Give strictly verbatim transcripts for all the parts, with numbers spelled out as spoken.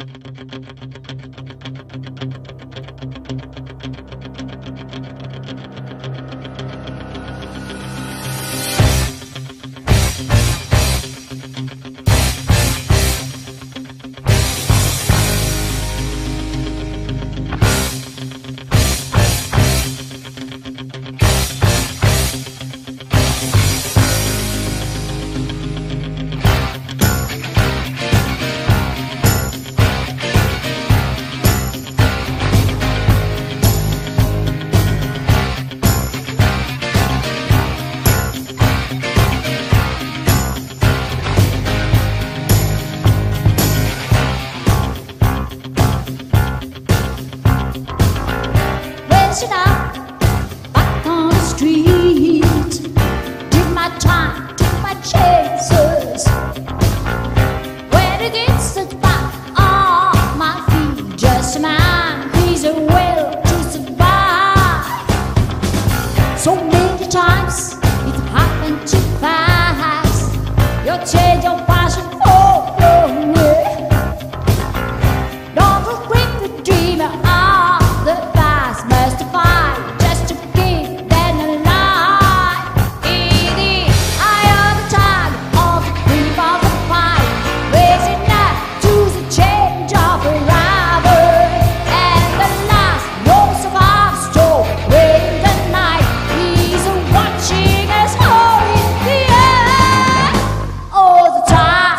Back on the street, did my time, took my chances. When it gets back on my feet, just a man, he's a will to survive. So many times it happened too fast. You change your passion for your way. Don't regret the dreamer of the past, mystify just to keep them alive. In the eye of the time, of the creep of the fight, raising up to the change of a rival. And the last rose of our store in the night, he's watching us all in the air all the time.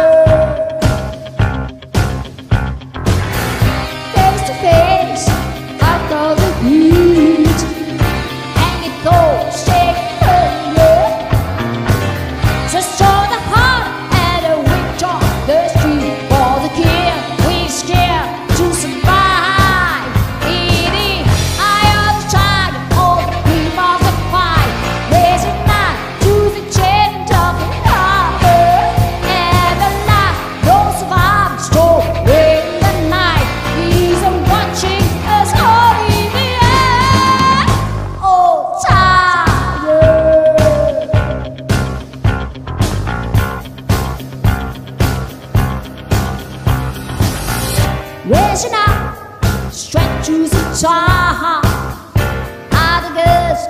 Face to face, out of the heat, and it goes shake so show the heart and a witch on the street for the king. We scared to survive. In the eye of the tiger, all the cream of the fight, raising night to the change of the harbor. And the last rose of our store in the night, he's watching us all in the air. Oh, tired. Raising up, straight to the top. Other girls